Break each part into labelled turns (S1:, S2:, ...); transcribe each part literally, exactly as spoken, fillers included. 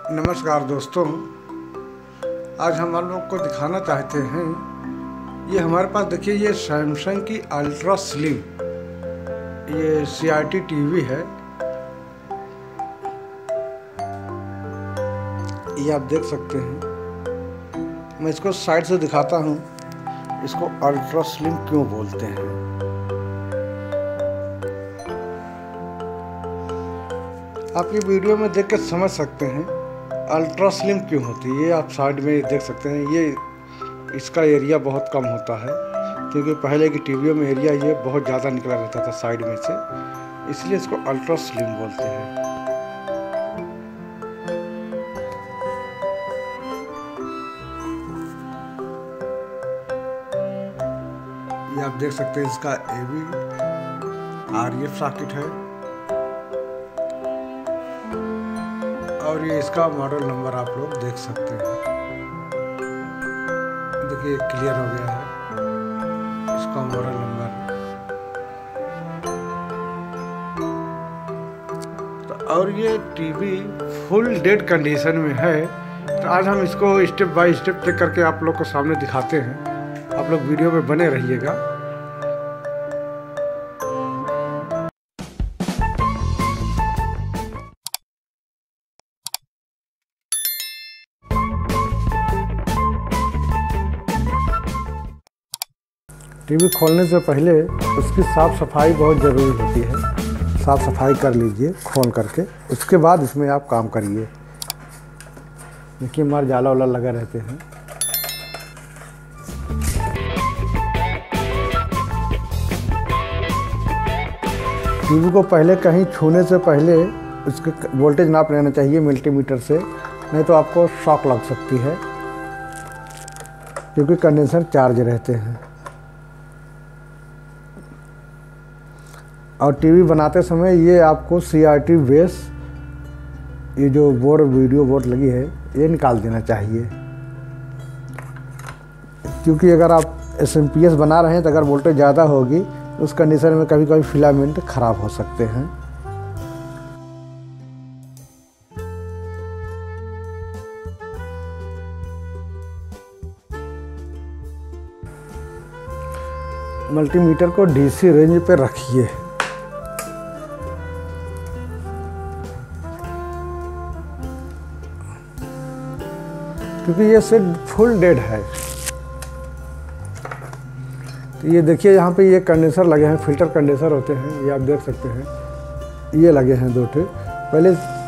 S1: नमस्कार दोस्तों, आज हम आप लोग को दिखाना चाहते हैं। ये हमारे पास देखिए, ये सैमसंग की अल्ट्रा स्लिम ये सी आई टी टीवी है। ये आप देख सकते हैं। मैं इसको साइड से दिखाता हूँ, इसको अल्ट्रा स्लिम क्यों बोलते हैं। आप ये वीडियो में देख के समझ सकते हैं अल्ट्रा स्लिम क्यों होती है। ये आप साइड में देख सकते हैं, ये इसका एरिया बहुत कम होता है, क्योंकि पहले की टीवियों में एरिया ये बहुत ज़्यादा निकला रहता था साइड में से, इसलिए इसको अल्ट्रा स्लिम बोलते हैं। ये आप देख सकते हैं, इसका A V R F socket है और ये इसका मॉडल नंबर आप लोग देख सकते हैं। देखिए क्लियर हो गया है इसका मॉडल नंबर। तो और ये टीवी फुल डेड कंडीशन में है। तो आज हम इसको स्टेप बाय स्टेप चेक करके आप लोग को सामने दिखाते हैं। आप लोग वीडियो में बने रहिएगा। टीवी खोलने से पहले उसकी साफ़ सफाई बहुत ज़रूरी होती है। साफ़ सफाई कर लीजिए खोल करके, उसके बाद इसमें आप काम करिए। देखिए हमारे जाला वाला लगा रहते हैं। टीवी को पहले कहीं छूने से पहले उसके वोल्टेज नाप लेना चाहिए मल्टीमीटर से, नहीं तो आपको शॉक लग सकती है, क्योंकि कंडेंसर चार्ज रहते हैं। और टीवी बनाते समय ये आपको सी आर टी बेस, ये जो बोर्ड वीडियो बोर्ड लगी है, ये निकाल देना चाहिए, क्योंकि अगर आप एस एम पी एस बना रहे हैं तो अगर वोल्टेज ज़्यादा होगी तो उस कंडीशन में कभी कभी फिलामेंट ख़राब हो सकते हैं। मल्टीमीटर को डी सी रेंज पे रखिए। क्योंकि ये सेट फुल डेड है। तो ये देखिए यहाँ पे ये कंडेंसर लगे हैं, फिल्टर कंडेंसर होते हैं, ये आप देख सकते हैं। ये लगे हैं दो ठे। पहले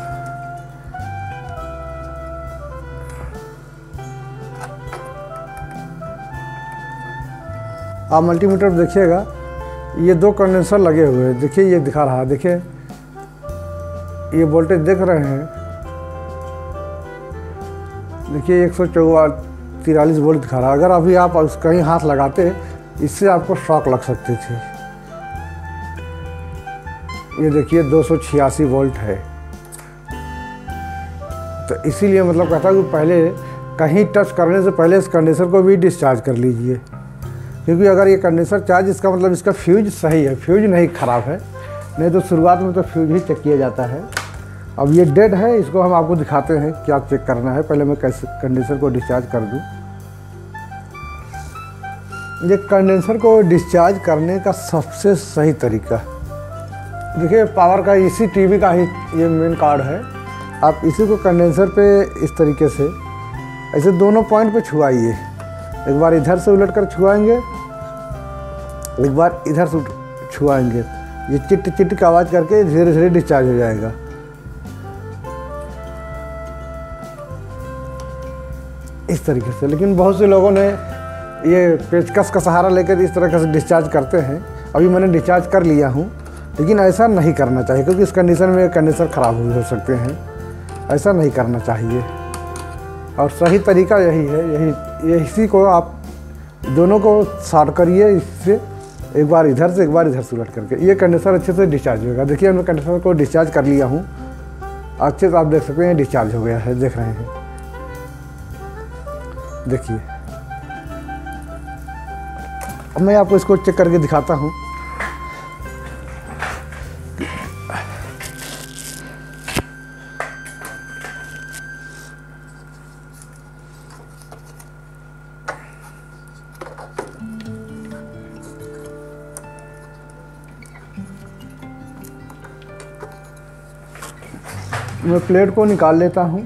S1: आप मल्टीमीटर देखिएगा, ये दो कंडेंसर लगे हुए हैं। देखिए ये दिखा रहा है, देखिए ये वोल्टेज देख रहे हैं। देखिए एक सौ चौवा तिरालीस वोल्ट दिखा रहा है। अगर अभी आप कहीं हाथ लगाते इससे आपको शॉक लग सकती थी। ये देखिए दो सौ छियासी वोल्ट है। तो इसीलिए मतलब कहता हूँ कि पहले कहीं टच करने से पहले इस कंडेंसर को भी डिस्चार्ज कर लीजिए, क्योंकि अगर ये कंडेंसर चार्ज, इसका मतलब इसका फ्यूज सही है, फ्यूज नहीं ख़राब है। नहीं तो शुरुआत में तो फ्यूज ही चेक किया जाता है। अब ये डेड है, इसको हम आपको दिखाते हैं क्या चेक करना है। पहले मैं कैसे कंडेंसर को डिस्चार्ज कर दूं। ये कंडेंसर को डिस्चार्ज करने का सबसे सही तरीका, देखिए पावर का इसी टीवी का ही ये मेन कार्ड है। आप इसी को कंडेंसर पे इस तरीके से ऐसे दोनों पॉइंट पे छुआइए। एक बार इधर से उलट कर छुआएंगे, एक बार इधर से छुआएंगे। ये चिट चिट की आवाज़ करके धीरे धीरे डिस्चार्ज हो जाएगा। इस तरीके से। लेकिन बहुत से लोगों ने ये पेचकस का सहारा लेकर इस तरह से डिस्चार्ज करते हैं। अभी मैंने डिस्चार्ज कर लिया हूँ, लेकिन ऐसा नहीं करना चाहिए, क्योंकि इस कंडीशन में कंडेंसर ख़राब हो सकते हैं। ऐसा नहीं करना चाहिए और सही तरीका यही है। यही ये इसी को आप दोनों को शॉर्ट करिए, इससे एक बार इधर से एक बार इधर से उलट करके ये कंडेंसर अच्छे से डिस्चार्ज होगा। देखिए मैं कंडेंसर को डिस्चार्ज कर लिया हूँ, अच्छे से आप देख सकते हैं डिस्चार्ज हो गया है, देख रहे हैं। देखिए अब मैं आपको इसको चेक करके दिखाता हूँ। मैं प्लेट को निकाल लेता हूँ।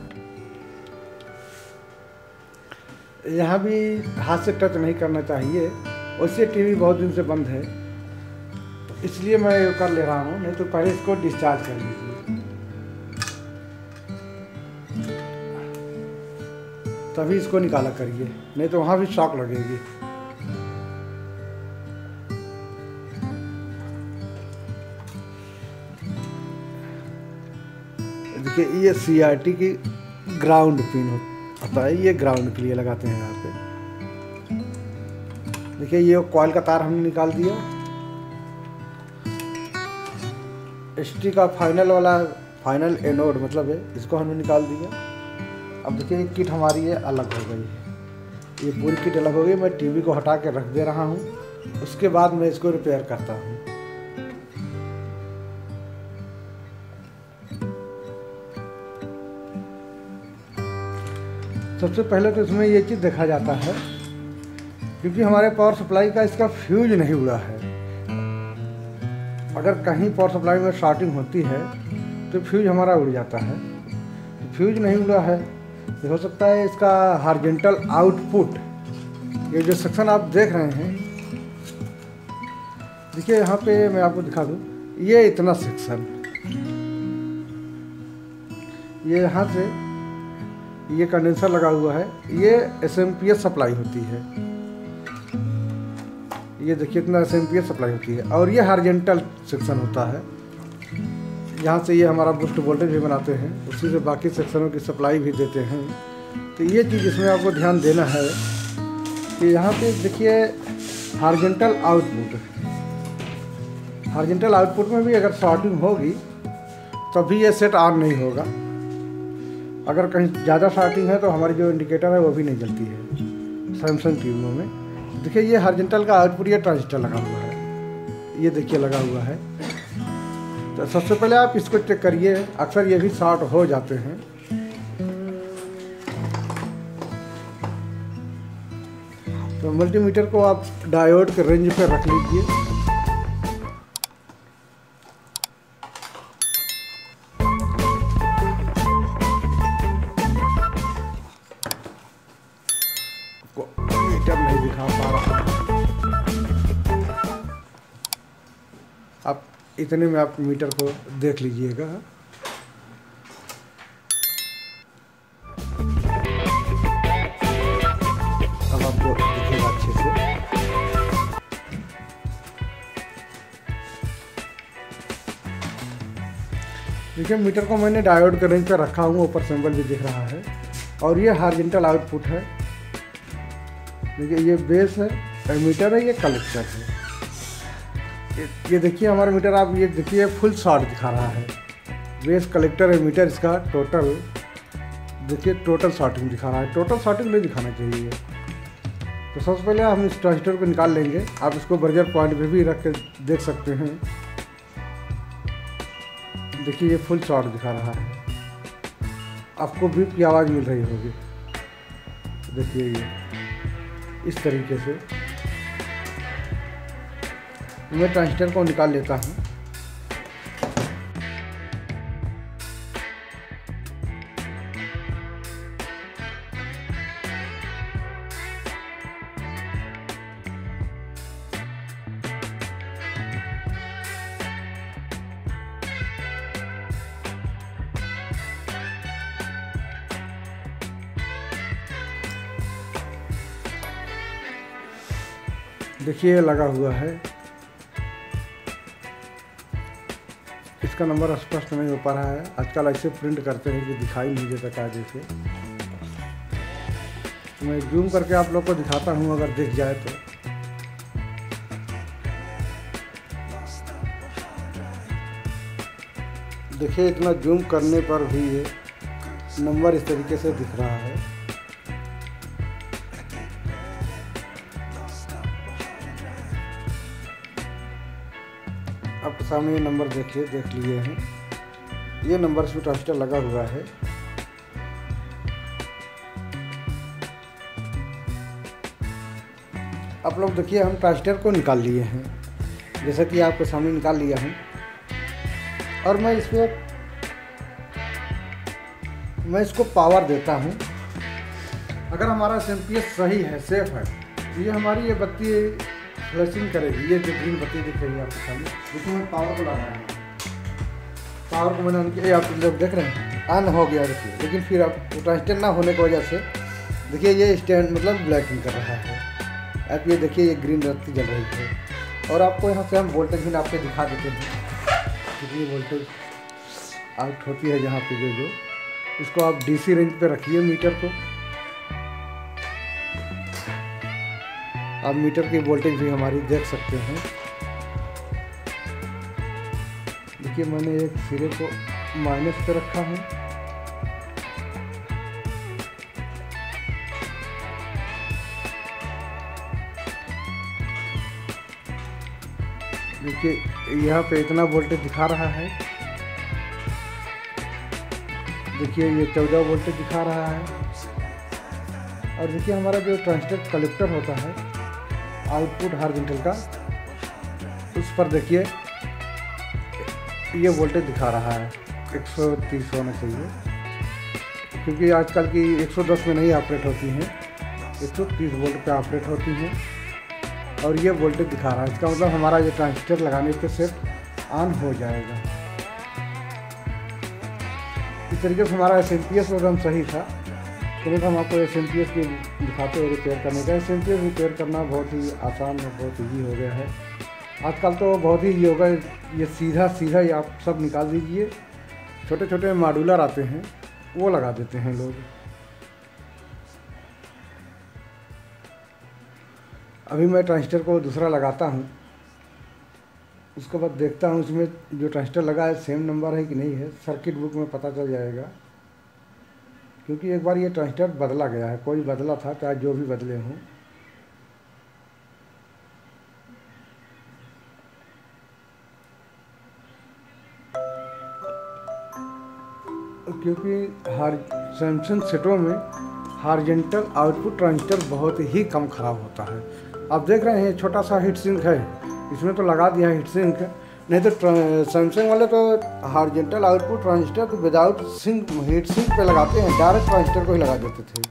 S1: यहाँ भी हाथ से टच नहीं करना चाहिए, उससे टीवी बहुत दिन से बंद है, इसलिए मैं ये कर ले रहा हूँ। नहीं तो पहले इसको डिस्चार्ज कर लीजिए, तभी इसको निकाला करिए, नहीं तो वहाँ भी शॉक लगेगी। देखिए ये सी आर टी की ग्राउंड पिन होता है, ये ग्राउंड के लिए लगाते हैं यहाँ पे। देखिए ये कॉइल का तार हमने निकाल दिया। एस टी का फाइनल वाला फाइनल एनोड मतलब है, इसको हमने निकाल दिया। अब देखिए किट हमारी ये अलग हो गई है, ये पूरी किट अलग हो गई। मैं टीवी को हटा के रख दे रहा हूँ, उसके बाद मैं इसको रिपेयर करता हूँ। सबसे पहले तो इसमें ये चीज़ देखा जाता है, क्योंकि हमारे पावर सप्लाई का इसका फ्यूज नहीं उड़ा है। अगर कहीं पावर सप्लाई में शॉर्टिंग होती है तो फ्यूज हमारा उड़ जाता है। फ्यूज नहीं उड़ा है तो हो सकता है इसका हॉरिजॉन्टल आउटपुट, ये जो सेक्शन आप देख रहे हैं, देखिए यहाँ पे मैं आपको दिखा दूँ, ये इतना सेक्शन, ये यहाँ से ये कंडेंसर लगा हुआ है, ये S M P S supply होती है। ये देखिए इतना S M P S supply होती है, और ये हॉरिजॉन्टल सेक्शन होता है। यहाँ से ये हमारा बूस्ट वोल्टेज भी बनाते हैं, उसी से बाकी सेक्शनों की सप्लाई भी देते हैं। तो ये चीज़ इसमें आपको ध्यान देना है कि यहाँ पे देखिए हॉरिजॉन्टल आउटपुट, हॉरिजॉन्टल आउटपुट में भी अगर शॉर्टिंग होगी तभी ये सेट ऑन नहीं होगा। अगर कहीं ज़्यादा शॉर्टिंग है तो हमारी जो इंडिकेटर है वो भी नहीं जलती है सैमसंग टीवियों में। देखिए ये हॉरिजॉन्टल का आउटपुट, ये ट्रांजिस्टर लगा हुआ है, ये देखिए लगा हुआ है। तो सबसे पहले आप इसको चेक करिए, अक्सर ये भी शॉर्ट हो जाते हैं। तो मल्टीमीटर को आप डायोड के रेंज पे रख लीजिए। मीटर नहीं दिखा पा रहा, आप इतने में आप मीटर को देख लीजिएगा। अब आपको दिखेगा अच्छे से। देखिए मीटर को मैंने डायोड के रेंज पे रखा हूँ, ऊपर सिंबल भी दिख रहा है, और ये हॉरिजॉन्टल आउटपुट है। देखिए ये बेस है, एमीटर है, ये कलेक्टर है। ये देखिए हमारा मीटर, आप ये देखिए फुल शॉर्ट दिखा रहा है। बेस कलेक्टर एमीटर इसका टोटल देखिए टोटल शॉर्टिंग दिखा रहा है, टोटल शॉर्टिंग नहीं दिखाना चाहिए। तो सबसे पहले हम इस ट्रांजिस्टर को निकाल लेंगे। आप इसको बर्जर पॉइंट पे भी रख के देख सकते हैं। देखिए ये फुल शॉर्ट दिखा रहा है, आपको बीप की आवाज़ मिल रही होगी। देखिए ये इस तरीके से मैं ट्रांजिस्टर को निकाल लेता हूँ। देखिए लगा हुआ है, इसका नंबर स्पष्ट नहीं हो पा रहा है। आजकल ऐसे प्रिंट करते हैं कि दिखाई नहीं देता कागज से। मैं जूम करके आप लोग को दिखाता हूँ, अगर दिख जाए तो। देखिए इतना जूम करने पर भी ये नंबर इस तरीके से दिख रहा है। आपके सामने ये नंबर देखिए, देख लिए हैं। ये नंबर इसमें ट्रांजिस्टर लगा हुआ है। आप लोग देखिए हम ट्रांजिस्टर को निकाल लिए हैं, जैसा कि आपके सामने निकाल लिया हूँ। और मैं इस पर मैं इसको पावर देता हूँ। अगर हमारा एस एम पी एस सही है, सेफ है, तो ये हमारी ये बत्ती फ्लैशिंग करेगी। ये जो ग्रीन बत्ती दिख रही है आपको सामने, देखिए मैं पावर को लगा रहा हूँ। पावर को मैंने ऑन किया, आप लोग देख रहे हैं ऑन हो गया देखिए। लेकिन फिर आप ट्रांजिस्टर ना होने की वजह से देखिए ये स्टैंड मतलब ब्लैकिंग कर रहा है। आप ये देखिए ये ग्रीन बत्ती जल रही है। और आपको यहाँ से हम वोल्टेज भी आपको दिखा देते हैं कितनी वोल्टेज आउट होती है जहाँ पे जो जो इसको आप डीसी रेंज पे रखिए मीटर को। आप मीटर की वोल्टेज भी हमारी देख सकते हैं। देखिए मैंने एक सिरे को माइनस पे रखा है। देखिए यहाँ पे इतना वोल्टेज दिखा रहा है। देखिए ये चौदह वोल्टेज दिखा रहा है। और देखिए हमारा जो ट्रांजिस्टर कलेक्टर होता है आउटपुट हॉरिजॉन्टल का, उस पर देखिए ये वोल्टेज दिखा रहा है एक सौ तीस होना चाहिए, क्योंकि आजकल की एक सौ दस में नहीं ऑपरेट होती हैं, एक सौ तीस वोल्ट पे ऑपरेट होती हैं। और ये वोल्टेज दिखा रहा है, इसका मतलब हमारा ये ट्रांजिस्टर लगाने के सेट ऑन हो जाएगा। इस तरीके से हमारा एस एम पी एस एकदम सही था। तुरंत हम आपको एस एम पी एस की दिखाते हुए रिपेयर करने का। S M P S repair करना बहुत ही आसान और बहुत ईजी हो गया है आजकल। तो बहुत ही हो गया, ये सीधा सीधा ही आप सब निकाल दीजिए। छोटे छोटे मॉड्यूलर आते हैं वो लगा देते हैं लोग। अभी मैं ट्रांजिस्टर को दूसरा लगाता हूँ, उसके बाद देखता हूँ उसमें जो ट्रांजिस्टर लगा है सेम नंबर है कि नहीं है। सर्किट बुक में पता चल जाएगा, क्योंकि एक बार ये ट्रांजिस्टर बदला गया है। कोई बदला था, चाहे जो भी बदले हों। क्योंकि हर सैमसंग सेटों में हॉरिजॉन्टल आउटपुट ट्रांजिस्टर बहुत ही कम ख़राब होता है। आप देख रहे हैं छोटा सा हीट सिंक है, इसमें तो लगा दिया है हीट सिंक। नहीं तो सैमसंग वाले तो हॉरिजॉन्टल आउटपुट ट्रांजिस्टर को विदाउट सिंक हीट सिंक पे लगाते हैं, डायरेक्ट ट्रांजिस्टर को ही लगा देते थे।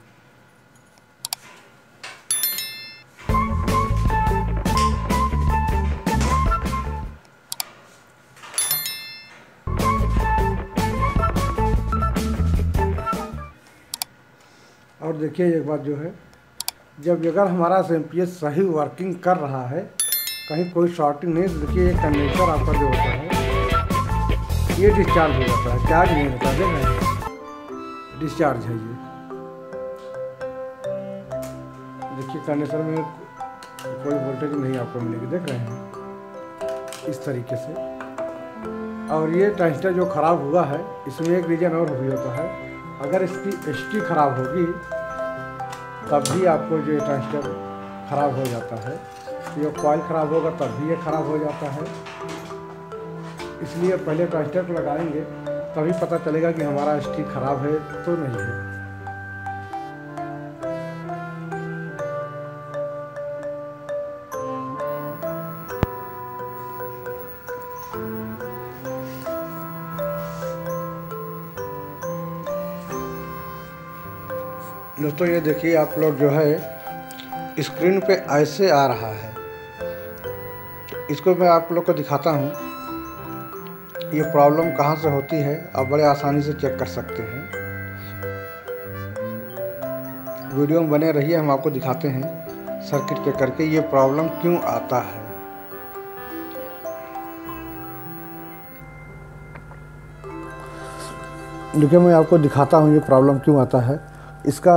S1: और देखिए एक बात जो है, जब अगर हमारा एस एम पी एस सही वर्किंग कर रहा है, कहीं कोई शॉर्टिंग नहीं, तो देखिए ये कंडेंसर आपका जो होता है ये डिस्चार्ज हो जाता है, चार्ज नहीं होता। देख रहे हैं डिस्चार्ज है ये। देखिए कंडेंसर में कोई वोल्टेज नहीं आपको मिलेगी, देख रहे हैं इस तरीके से। और ये ट्रांजिस्टर जो ख़राब हुआ है, इसमें एक रीज़न और भी होता है। अगर इसकी एच टी ख़राब होगी तब भी आपको जो ट्रांजिस्टर ख़राब हो जाता है। ये कॉइल ख़राब होगा तब भी ये ख़राब हो जाता है। इसलिए पहले ट्रांजिस्टर को लगाएंगे तभी पता चलेगा कि हमारा एच टी ख़राब है तो नहीं है। दोस्तों ये देखिए आप लोग जो है स्क्रीन पे ऐसे आ रहा है, इसको मैं आप लोग को दिखाता हूँ ये प्रॉब्लम कहाँ से होती है। आप बड़े आसानी से चेक कर सकते हैं। वीडियो में बने रहिए, हम आपको दिखाते हैं सर्किट के करके ये प्रॉब्लम क्यों आता है। देखिए मैं आपको दिखाता हूँ ये प्रॉब्लम क्यों आता है। इसका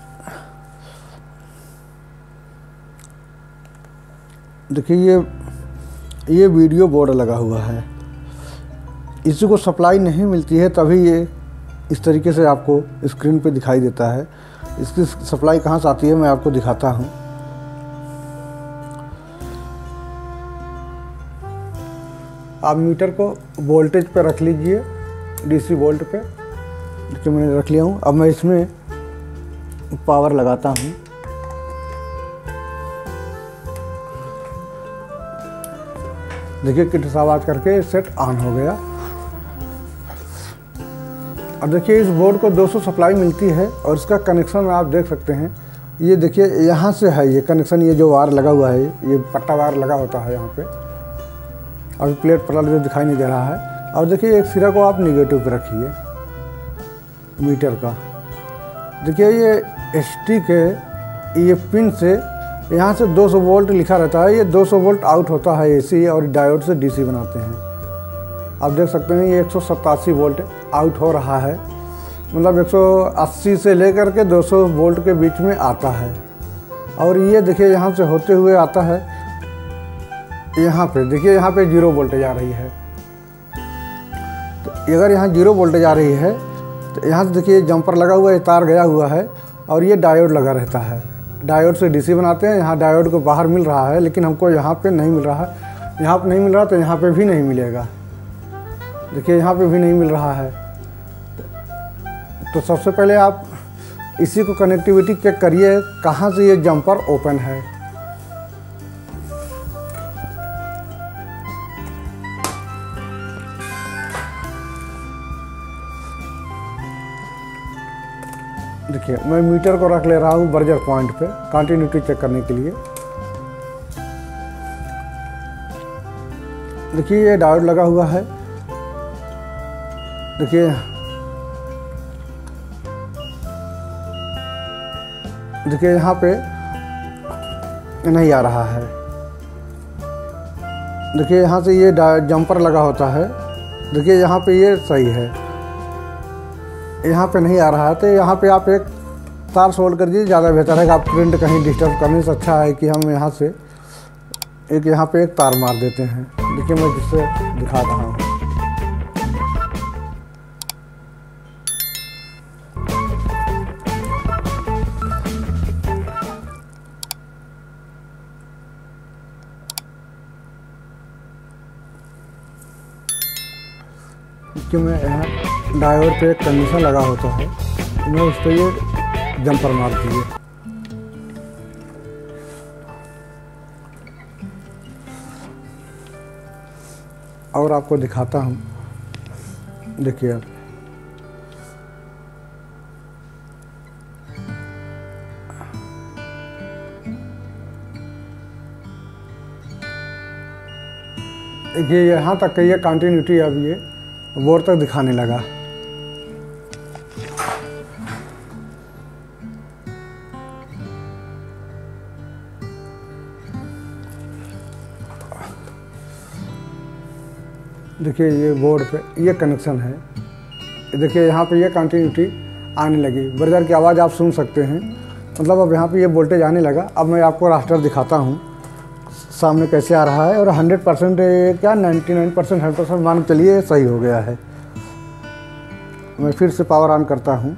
S1: देखिए ये ये वीडियो बोर्ड लगा हुआ है, इसी को सप्लाई नहीं मिलती है तभी ये इस तरीके से आपको स्क्रीन पे दिखाई देता है। इसकी सप्लाई कहाँ से आती है मैं आपको दिखाता हूँ। आप मीटर को वोल्टेज पे रख लीजिए, डीसी वोल्ट पे। देखिए मैंने रख लिया हूँ। अब मैं इसमें पावर लगाता हूँ। देखिए किट आवाज करके सेट ऑन हो गया। अब देखिए इस बोर्ड को दो सौ सप्लाई मिलती है और इसका कनेक्शन आप देख सकते हैं। ये देखिए यहाँ से है ये कनेक्शन, ये जो वायर लगा हुआ है, ये पट्टा वायर लगा होता है यहाँ पे। अभी प्लेट पर जो दिखाई नहीं दे रहा है। और देखिए एक सिरा को आप निगेटिव पे रखिए मीटर का। देखिए ये स्टिक है, ये पिन से यहाँ से दो सौ वोल्ट लिखा रहता है, ये दो सौ वोल्ट आउट होता है एसी, और डायोड से डीसी बनाते हैं। आप देख सकते हैं ये एक सौ सतासी वोल्ट आउट हो रहा है, मतलब एक सौ अस्सी से लेकर के दो सौ वोल्ट के बीच में आता है। और ये देखिए यहाँ से होते हुए आता है यहाँ पे, देखिए यहाँ पे जीरो वोल्टेज आ रही है। तो अगर यहाँ जीरो वोल्टेज आ रही है तो यहाँ से देखिए जंपर लगा हुआ है, तार गया हुआ है, और ये डायोड लगा रहता है। डायोड से डीसी बनाते हैं। यहाँ डायोड को बाहर मिल रहा है, लेकिन हमको यहाँ पे नहीं मिल रहा है। यहाँ पे नहीं मिल रहा तो यहाँ पे भी नहीं मिलेगा। देखिए यहाँ पे भी नहीं मिल रहा है। तो सबसे पहले आप इसी को कनेक्टिविटी चेक करिए, कहाँ से ये जंपर ओपन है। देखिए मैं मीटर को रख ले रहा हूँ बर्जर पॉइंट पे कंटिन्यूटी चेक करने के लिए। देखिए ये डायोड लगा हुआ है। देखिए देखिए यहाँ पे नहीं आ रहा है। देखिए यहाँ से ये जंपर लगा होता है। देखिए यहाँ पे ये सही है, यहाँ पे नहीं आ रहा है। तो यहाँ पे आप एक तार सोल्ड कर दीजिए, ज़्यादा बेहतर है। आप करंट कहीं डिस्टर्ब करने से अच्छा है कि हम यहाँ से एक यहाँ पे एक तार मार देते हैं। देखिए मैं जिससे दिखा रहा हूँ। कि मैं यहाँ डायोड पे एक कंडीशन लगा होता है, मैं उस पर ये जंपर मार दिए। और आपको दिखाता हूँ। देखिए आप देखिए यहाँ तक ये कंटिन्यूटी अब ये बोर्ड तक दिखाने लगा। देखिए ये बोर्ड पे ये कनेक्शन है। देखिए यहाँ पे ये कंटिन्यूटी आने लगी। बर्जर की आवाज़ आप सुन सकते हैं, मतलब अब यहाँ पे ये वोल्टेज आने लगा। अब मैं आपको रास्टर दिखाता हूँ सामने कैसे आ रहा है। और हंड्रेड परसेंट क्या ninety nine percent hundred percent मान चलिए सही हो गया है। मैं फिर से पावर ऑन करता हूँ।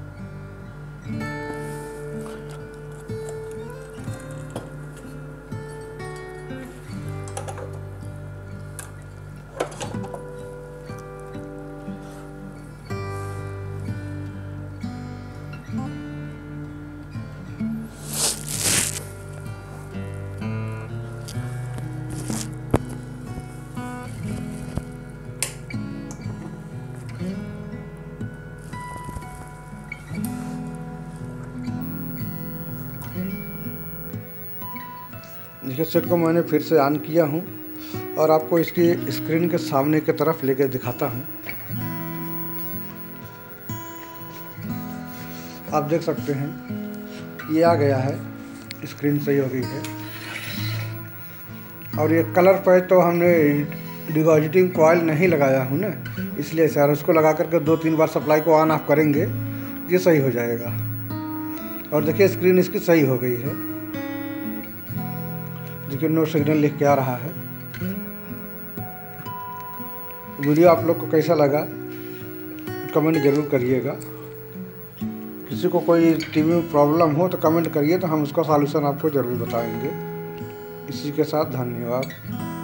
S1: देखिए सेट को मैंने फिर से ऑन किया हूँ और आपको इसकी स्क्रीन के सामने की तरफ लेकर दिखाता हूँ। आप देख सकते हैं ये आ गया है, स्क्रीन सही हो गई है। और ये कलर पे तो हमने डिपॉजिटिंग कॉइल नहीं लगाया हूँ ना, इसलिए सर उसको लगा करके दो तीन बार सप्लाई को ऑन ऑफ करेंगे, ये सही हो जाएगा। और देखिए स्क्रीन इसकी सही हो गई है। देखिए नो सिग्नल लिख के आ रहा है। वीडियो आप लोग को कैसा लगा कमेंट जरूर करिएगा। किसी को कोई टीवी में प्रॉब्लम हो तो कमेंट करिए, तो हम उसका सॉल्यूशन आपको ज़रूर बताएंगे। इसी के साथ धन्यवाद।